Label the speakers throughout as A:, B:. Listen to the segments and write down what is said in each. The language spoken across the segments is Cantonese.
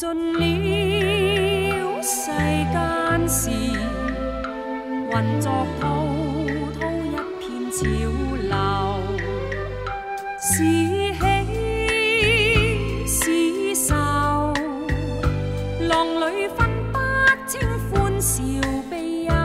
A: 盡了世間事，混作滔滔一片潮流，是喜是愁，浪裏分不清歡笑悲憂，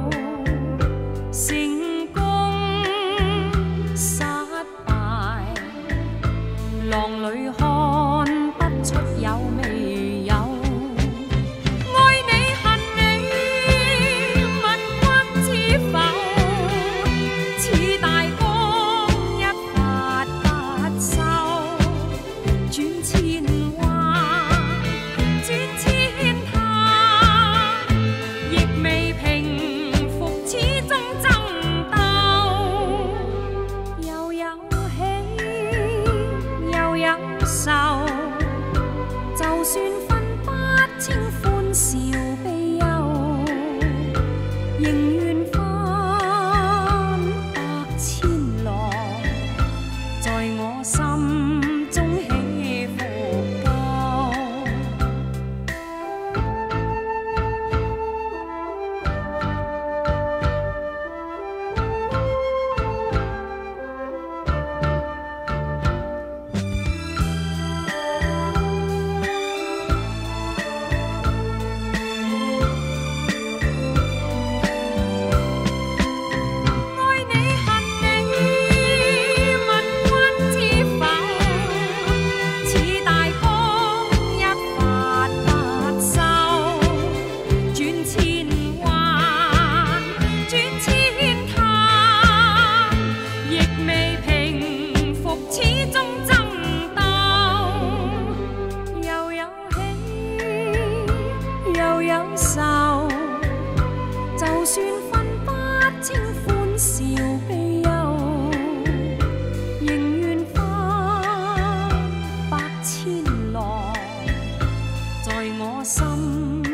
A: 成功失敗，浪裏看不出有未有。愛你恨你，問君知否？似大江一發不收，轉千彎，轉千灘，亦未平復始終爭鬥，又有喜又有愁，就算分不清歡笑悲憂，仍願翻百千浪，在我心中起伏夠。愛你恨你，問君知否？似大江一發不收，轉千彎，轉千灘，亦未平復始終爭鬥，又有喜又有愁，就算分不清歡笑悲憂，仍願翻百千浪，在我心